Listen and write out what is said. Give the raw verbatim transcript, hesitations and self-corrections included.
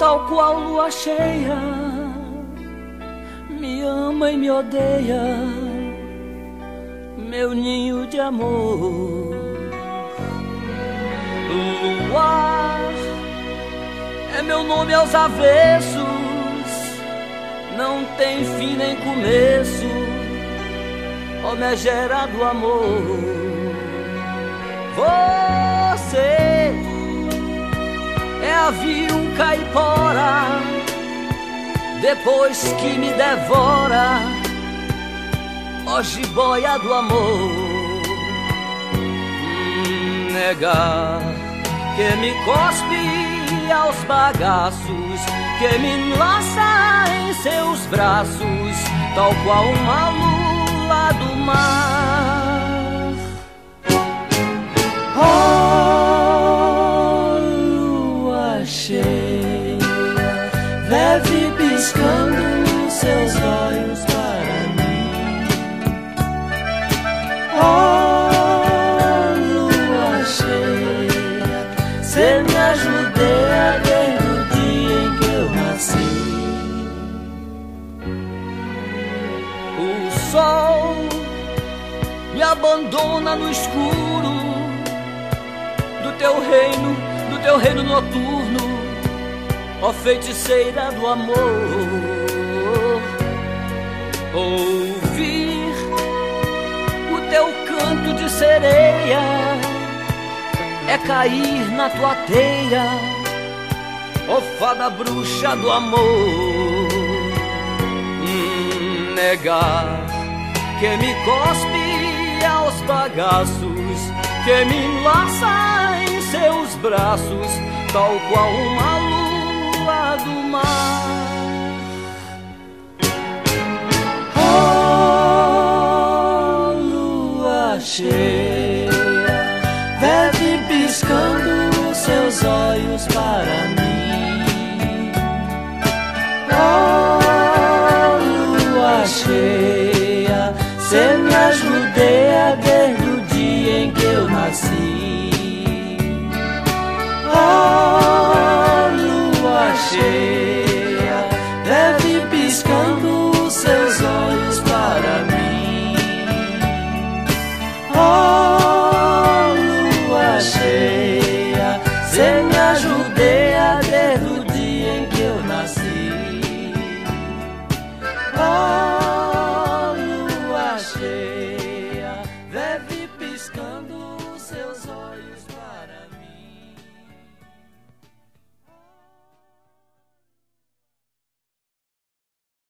tal qual lua cheia, me ama e me odeia, meu ninho de amor. Luar é meu nome aos avessos, não tem fim nem começo, ó megera do amor. Você é avião caipora, depois que me devora, ó jiboia do amor. Hum, negar que me cospe aos bagaços, que me enlaça em seus braços, tal qual uma lua do mar. Oh, lua cheia, leve piscando seus olhos para mim. Oh, lua cheia, cê me ajudeia desde o dia em que eu nasci. O sol me abandona no escuro do teu reino, do teu reino noturno, ó feiticeira do amor. Ouvir o teu canto de sereia é cair na tua teia, ó fada bruxa do amor. Hum, negar que me cospe aos bagaços, que me enlaça em seus braços, tal qual uma lua do mar. Oh, lua cheia, leve piscando seus olhos para mim. Oh, lua cheia, cê me ajudeia desde o dia em que eu nasci. Oh, lua cheia, leve piscando seus olhos para mim. Oh, lua cheia, cê me ajudeia